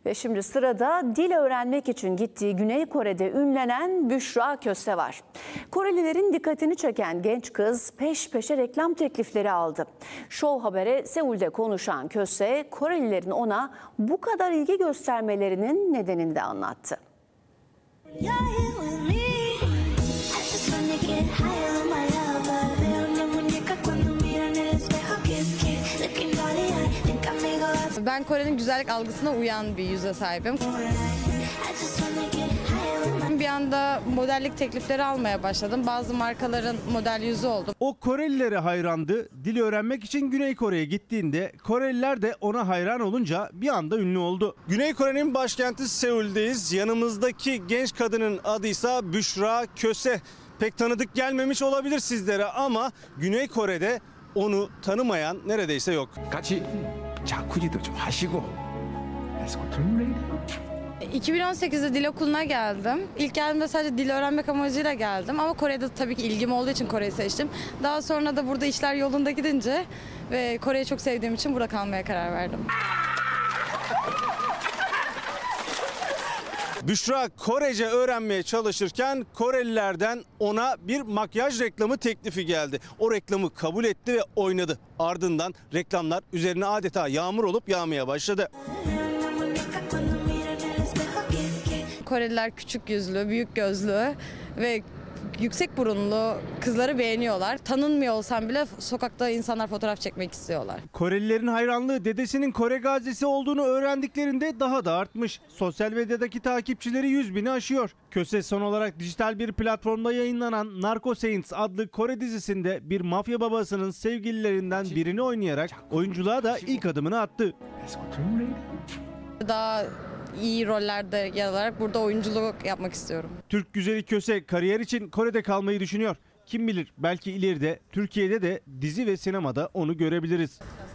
Ve şimdi sırada dil öğrenmek için gittiği Güney Kore'de ünlenen Büşra Köse var. Korelilerin dikkatini çeken genç kız peş peşe reklam teklifleri aldı. Show Haber'e Seul'de konuşan Köse, Korelilerin ona bu kadar ilgi göstermelerinin nedenini de anlattı. Ben Kore'nin güzellik algısına uyan bir yüze sahibim. Bir anda modellik teklifleri almaya başladım. Bazı markaların model yüzü oldum. O Korelilere hayrandı. Dil öğrenmek için Güney Kore'ye gittiğinde Koreliler de ona hayran olunca bir anda ünlü oldu. Güney Kore'nin başkenti Seul'deyiz. Yanımızdaki genç kadının adıysa Büşra Köse. Pek tanıdık gelmemiş olabilir sizlere ama Güney Kore'de onu tanımayan neredeyse yok. 같이 자쿠지도 좀 하시고 Let's go to radio. 2018'de dil okuluna geldim. İlk geldiğimde sadece dil öğrenmek amacıyla geldim. Ama Kore'de tabii ki ilgim olduğu için Kore'yi seçtim. Daha sonra da burada işler yolunda gidince ve Kore'yi çok sevdiğim için burada kalmaya karar verdim. Büşra Korece öğrenmeye çalışırken Korelilerden ona bir makyaj reklamı teklifi geldi. O reklamı kabul etti ve oynadı. Ardından reklamlar üzerine adeta yağmur olup yağmaya başladı. Koreliler küçük yüzlü, büyük gözlü ve yüksek burunlu kızları beğeniyorlar. Tanınmıyor olsam bile sokakta insanlar fotoğraf çekmek istiyorlar. Korelilerin hayranlığı dedesinin Kore gazisi olduğunu öğrendiklerinde daha da artmış. Sosyal medyadaki takipçileri 100.000'i aşıyor. Köse son olarak dijital bir platformda yayınlanan Narco Saints adlı Kore dizisinde bir mafya babasının sevgililerinden birini oynayarak oyunculuğa da ilk adımını attı. Let's go to radio. Daha iyi rollerde yer alarak burada oyunculuk yapmak istiyorum. Türk güzeli Köse kariyer için Kore'de kalmayı düşünüyor. Kim bilir belki ileride Türkiye'de de dizi ve sinemada onu görebiliriz.